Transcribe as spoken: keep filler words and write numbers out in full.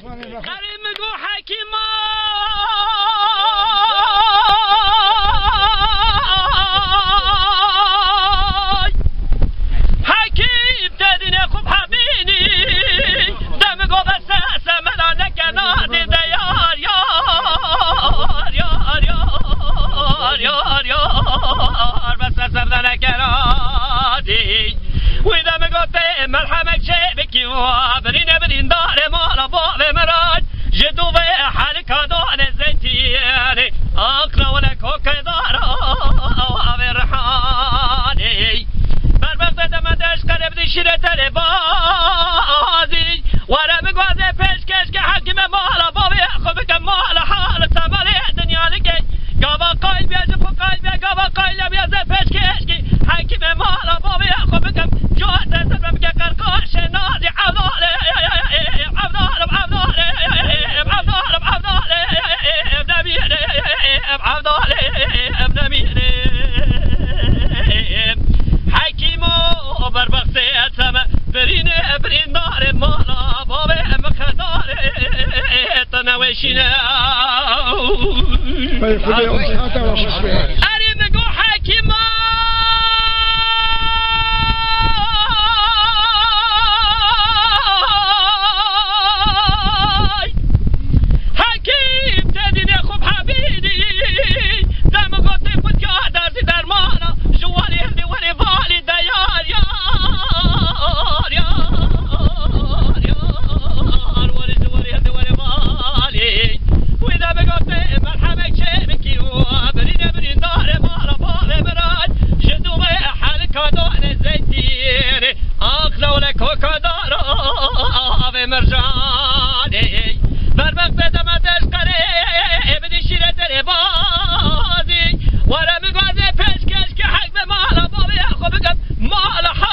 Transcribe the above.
قریم میگو حکیما حکیم تدین خوب همینی دم گو بس سمنا نکنادی دیار یار یار یار یار یار بس سمنا نکنادی وی دم گو تی مرحمک چه بکی و برین برین دار مالا باب مراج جدو و حال کادون زیتیانی اقرا و لکو کدارا و رحانی بر وقت دمدش قرب دی شیره تر بازی ورم گوزه پیشکش که حکیم مالا باب خوب که مالا حال تمالی دنیا لکی گاوا قایل بیازه پو قایل بیا گاوا قایل بیازه پیشکش که حکیم مالا باب خوب که جوات سبب که قرقاش نازی عبداله عبداله عبداله عبداله عبداله ابن میره عبداله ابن میره حکیمو بر بخت سما برین برین دار مالا باب مخداره تنوشینه اری بگو حکیمو بر وقت دمدش قره بدی شیره تر بازی ورم گوزه پیشکش که حق به مالا بابی خوب بگم مالا